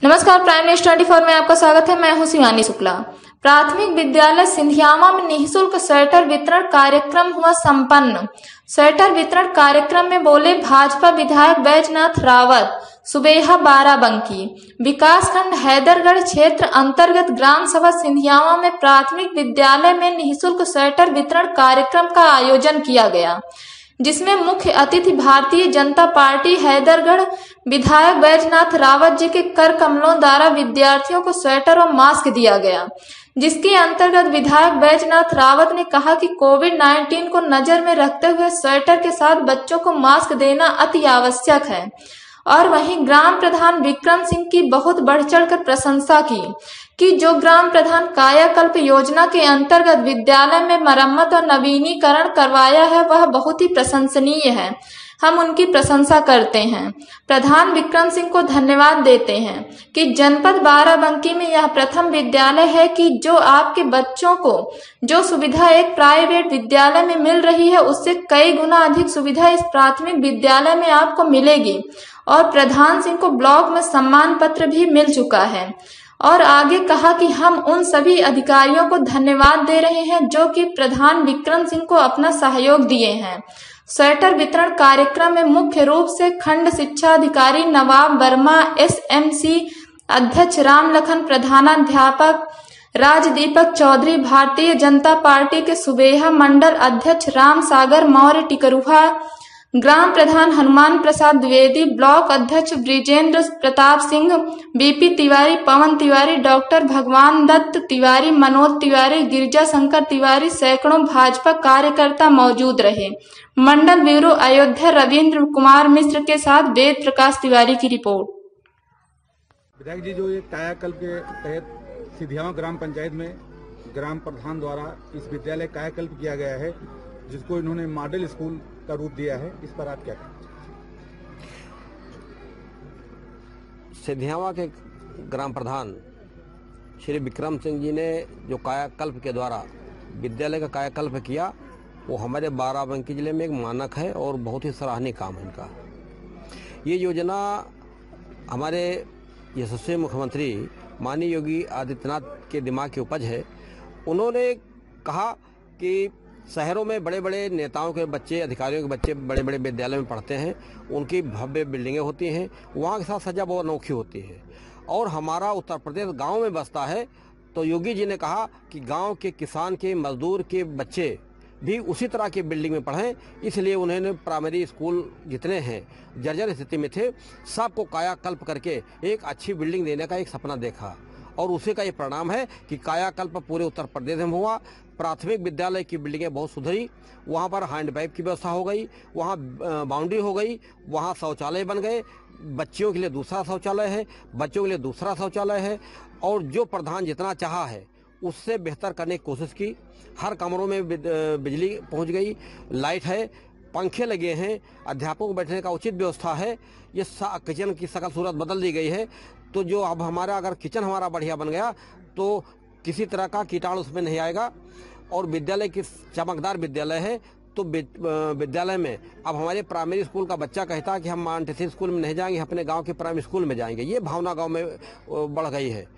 नमस्कार, prime news 24 में आपका स्वागत है। मैं हूं शिवानी शुक्ला। प्राथमिक विद्यालय सिंधियावा में निःशुल्क स्वेटर वितरण कार्यक्रम हुआ संपन्न। स्वेटर वितरण कार्यक्रम में बोले भाजपा विधायक बैजनाथ रावत, सुबेहा बाराबंकी। विकासखंड हैदरगढ़ क्षेत्र अंतर्गत ग्राम सभा सिंधियावा में प्राथमिक विद्यालय में निःशुल्क स्वेटर वितरण कार्यक्रम का आयोजन किया गया, जिसमें मुख्य अतिथि भारतीय जनता पार्टी हैदरगढ़ विधायक बैजनाथ रावत जी के कर कमलों द्वारा विद्यार्थियों को स्वेटर और मास्क दिया गया, जिसके अंतर्गत विधायक बैजनाथ रावत ने कहा कि कोविड-19 को नजर में रखते हुए स्वेटर के साथ बच्चों को मास्क देना अति आवश्यक है। और वहीं ग्राम प्रधान विक्रम सिंह की बहुत बढ़ चढ़कर प्रशंसा की कि जो ग्राम प्रधान कायाकल्प योजना के अंतर्गत विद्यालय में मरम्मत और नवीनीकरण करवाया है, वह बहुत ही प्रशंसनीय है। हम उनकी प्रशंसा करते हैं। प्रधान विक्रम सिंह को धन्यवाद देते हैं कि जनपद बाराबंकी में यह प्रथम विद्यालय है कि जो आपके बच्चों को जो सुविधा एक प्राइवेट विद्यालय में मिल रही है, उससे कई गुना अधिक सुविधा इस प्राथमिक विद्यालय में आपको मिलेगी। और प्रधान सिंह को ब्लॉक में सम्मान पत्र भी मिल चुका है। और आगे कहा कि हम उन सभी अधिकारियों को धन्यवाद दे रहे हैं जो कि प्रधान विक्रम सिंह को अपना सहयोग दिए हैं। स्वेटर वितरण कार्यक्रम में मुख्य रूप से खंड शिक्षा अधिकारी नवाब वर्मा, SMC अध्यक्ष रामलखन, प्रधानाध्यापक राजदीपक चौधरी, भारतीय जनता पार्टी के सुबेहा मंडल अध्यक्ष राम सागर मौर्य टिकरुहा, ग्राम प्रधान हनुमान प्रसाद द्विवेदी, ब्लॉक अध्यक्ष ब्रिजेंद्र प्रताप सिंह, BP तिवारी, पवन तिवारी, डॉक्टर भगवान दत्त तिवारी, मनोज तिवारी, गिरजा शंकर तिवारी, सैकड़ों भाजपा कार्यकर्ता मौजूद रहे। मंडल ब्यूरो अयोध्या रविंद्र कुमार मिश्र के साथ वेद प्रकाश तिवारी की रिपोर्ट। विधायक जी, जो ये कायाकल्प के तहत सिंधियावा ग्राम पंचायत में ग्राम प्रधान द्वारा इस विद्यालय कायाकल्प किया गया है, जिसको इन्होंने मॉडल स्कूल का रूप दिया है, इस पर आप क्या कहें? सिंधियावा के ग्राम प्रधान श्री विक्रम सिंह जी ने जो कायाकल्प के द्वारा विद्यालय का कायाकल्प किया, वो हमारे बाराबंकी जिले में एक मानक है और बहुत ही सराहनीय काम है इनका। ये योजना हमारे यशस्वी मुख्यमंत्री माननीय योगी आदित्यनाथ के दिमाग की उपज है। उन्होंने कहा कि शहरों में बड़े बड़े नेताओं के बच्चे, अधिकारियों के बच्चे बड़े बड़े विद्यालय में पढ़ते हैं, उनकी भव्य बिल्डिंगें होती हैं, वहाँ के साथ सजा बहुत अनोखी होती है। और हमारा उत्तर प्रदेश गांव में बसता है, तो योगी जी ने कहा कि गांव के किसान के, मजदूर के बच्चे भी उसी तरह की बिल्डिंग में पढ़ें। इसलिए उन्होंने प्राइमरी स्कूल जितने हैं जर्जर स्थिति में थे, सबको कायाकल्प करके एक अच्छी बिल्डिंग देने का एक सपना देखा, और उसी का ये परिणाम है कि कायाकल्प पूरे उत्तर प्रदेश में हुआ। प्राथमिक विद्यालय की बिल्डिंगें बहुत सुधरी, वहाँ पर हैंड पाइप की व्यवस्था हो गई, वहाँ बाउंड्री हो गई, वहाँ शौचालय बन गए, बच्चियों के लिए दूसरा शौचालय है, बच्चों के लिए दूसरा शौचालय है। और जो प्रधान जितना चाहा है उससे बेहतर करने की कोशिश की। हर कमरों में बिजली पहुँच गई, लाइट है, पंखे लगे हैं, अध्यापकों को बैठने का उचित व्यवस्था है। ये किचन की शकल सूरत बदल दी गई है। तो जो अब हमारा अगर किचन हमारा बढ़िया बन गया तो किसी तरह का कीटाणु उसमें नहीं आएगा। और विद्यालय की चमकदार विद्यालय है। तो विद्यालय में अब हमारे प्राइमरी स्कूल का बच्चा कहता है कि हम मांटेसरी स्कूल में नहीं जाएंगे, अपने गांव के प्राइमरी स्कूल में जाएंगे। ये भावना गांव में बढ़ गई है।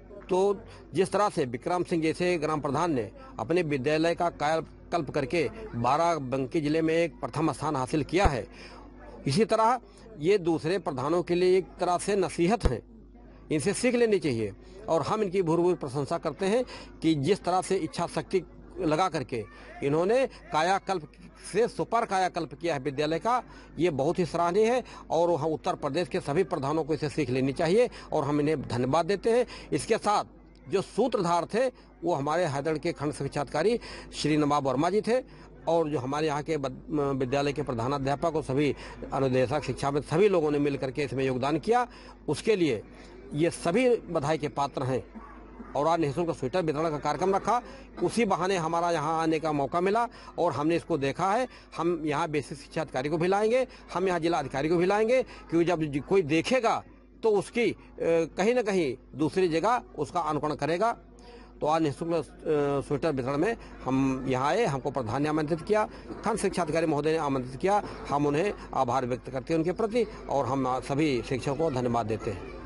तो जिस तरह से विक्रम सिंह जैसे ग्राम प्रधान ने अपने विद्यालय का कायाकल्प करके बाराबंकी जिले में एक प्रथम स्थान हासिल किया है, इसी तरह ये दूसरे प्रधानों के लिए एक तरह से नसीहत है, इनसे सीख लेनी चाहिए। और हम इनकी भूरी प्रशंसा करते हैं कि जिस तरह से इच्छा शक्ति लगा करके इन्होंने कायाकल्प से सुपर कायाकल्प किया है विद्यालय का, ये बहुत ही सराहनीय है। और हम उत्तर प्रदेश के सभी प्रधानों को इसे सीख लेनी चाहिए और हम इन्हें धन्यवाद देते हैं। इसके साथ जो सूत्रधार थे वो हमारे हैदरगढ़ के खंड शिक्षा अधिकारी श्री नवाब वर्मा जी थे, और जो हमारे यहाँ के विद्यालय के प्रधानाध्यापक और सभी अनुदेशक शिक्षा में सभी लोगों ने मिल करके इसमें योगदान किया। उसके लिए ये सभी बधाई के पात्र हैं। और आज निःशुल्क स्वेटर वितरण का कार्यक्रम रखा, उसी बहाने हमारा यहाँ आने का मौका मिला और हमने इसको देखा है। हम यहाँ बेसिक शिक्षा अधिकारी को भी लाएंगे, हम यहाँ जिला अधिकारी को भी लाएंगे, क्योंकि जब कोई देखेगा तो उसकी कहीं ना कहीं दूसरी जगह उसका अनुकरण करेगा। तो आज निःशुल्क स्वेटर वितरण में हम यहाँ आए, हमको प्रधान ने आमंत्रित किया, खंड शिक्षा अधिकारी महोदय ने आमंत्रित किया। हम उन्हें आभार व्यक्त करते हैं उनके प्रति, और हम सभी शिक्षकों को धन्यवाद देते हैं।